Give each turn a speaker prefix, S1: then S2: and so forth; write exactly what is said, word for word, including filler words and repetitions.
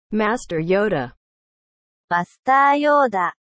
S1: Master Yoda,
S2: マスターヨーダ